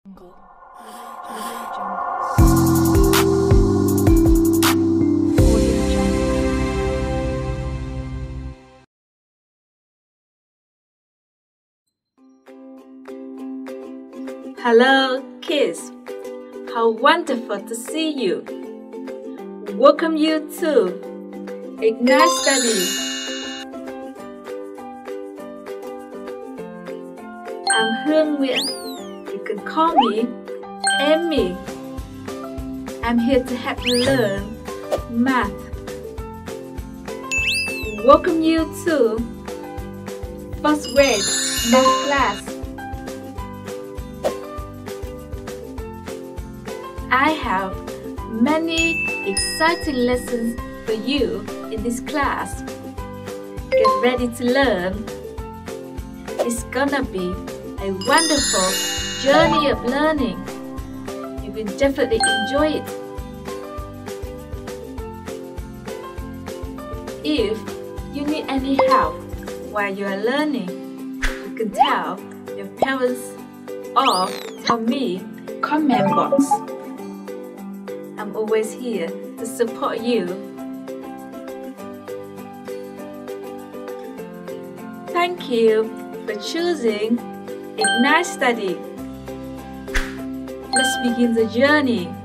jungle. Hello, kids. How wonderful to see you. Welcome you to Ignite Study. I'm Hương Nguyễn. You can call me Amy. I'm here to help you learn math. Welcome you to first grade math class. I have many exciting lessons for you in this class. Get ready to learn. It's gonna be a wonderful journey of learning. You will definitely enjoy it. If you need any help while you are learning, you can tell your parents or tell me in the comment box. I'm always here to support you. Thank you for choosing Ignite Study. Let's begin the journey.